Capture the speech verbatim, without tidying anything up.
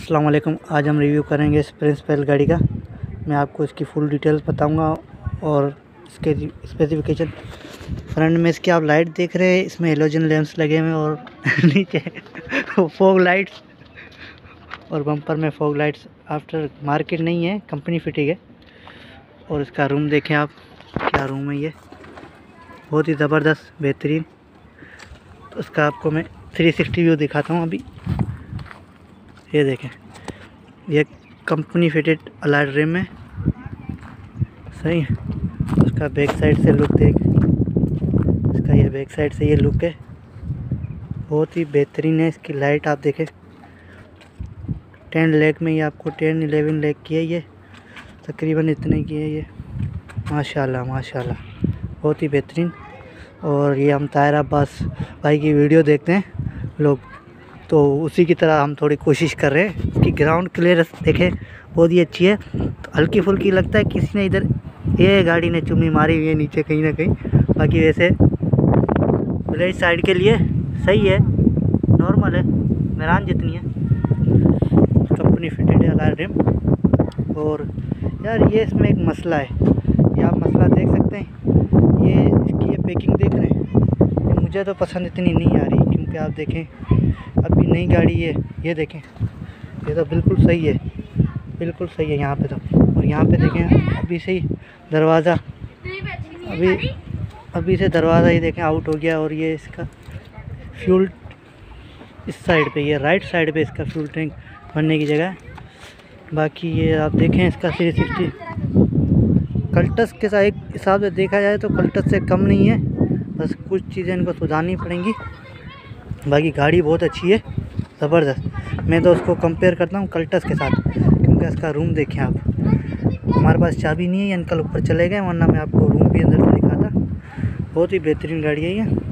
अस्सलाम वालेकुम। आज हम रिव्यू करेंगे इस प्रिंसिपल गाड़ी का। मैं आपको इसकी फुल डिटेल्स बताऊंगा और इसके स्पेसिफिकेशन। फ्रंट में इसकी आप लाइट देख रहे हैं, इसमें हेलोजन लैंप्स लगे हुए हैं और नीचे फॉग लाइट्स और बम्पर में फॉग लाइट्स आफ्टर मार्केट नहीं है, कंपनी फिटिंग है। और इसका रूम देखें आप, क्या रूम है ये, बहुत ही ज़बरदस्त बेहतरीन। तो इसका आपको मैं थ्री सिक्सटी व्यू दिखाता हूँ अभी। ये देखें, ये कंपनी फिटेड अलॉय रिम है, सही है। उसका बैक साइड से लुक देख, इसका ये बैक साइड से ये लुक है, बहुत ही बेहतरीन है। इसकी लाइट आप देखें, टेन लेग में ये आपको टेन इलेवन लेग की है, ये तकरीबन इतने की है ये। माशाल्लाह माशाल्लाह, बहुत ही बेहतरीन। और ये हम ताहिर अब्बास भाई की वीडियो देखते हैं लोग, तो उसी की तरह हम थोड़ी कोशिश कर रहे हैं। इसकी ग्राउंड क्लियरेंस देखें, बहुत ही अच्छी है। तो हल्की फुल्की लगता है किसी ने इधर ये गाड़ी ने चुम्मी मारी हुई है नीचे कहीं ना कहीं, बाकी वैसे राइट साइड के लिए सही है, नॉर्मल है, मेरान जितनी है। कंपनी फिटेड है अलॉय रिम। और यार ये इसमें एक मसला है, ये आप मसला देख सकते हैं, ये इसकी ये पैकिंग देख रहे हैं, ये मुझे तो पसंद इतनी नहीं आ रही, क्योंकि आप देखें अभी नई गाड़ी है, ये देखें, ये तो बिल्कुल सही है, बिल्कुल सही है यहाँ पे तो। और यहाँ पे देखें अभी से ही दरवाज़ा, अभी अभी से दरवाज़ा ही देखें आउट हो गया। और ये इसका फ्यूल इस साइड पे, ये राइट साइड पे इसका फ्यूल टैंक भरने की जगह है। बाकी ये आप देखें इसका थ्री सिक्सटी कल्टस के साथ एक हिसाब से देखा जाए तो कल्टस से कम नहीं है, बस कुछ चीज़ें इनको सुधारनी पड़ेंगी। बाकी गाड़ी बहुत अच्छी है, ज़बरदस्त। मैं तो उसको कंपेयर करता हूँ कल्टस के साथ, क्योंकि इसका रूम देखें आप। हमारे पास चाबी नहीं है, अंकल ऊपर चले गए, वरना मैं आपको रूम भी अंदर से दिखाता। बहुत ही बेहतरीन गाड़ी है ये।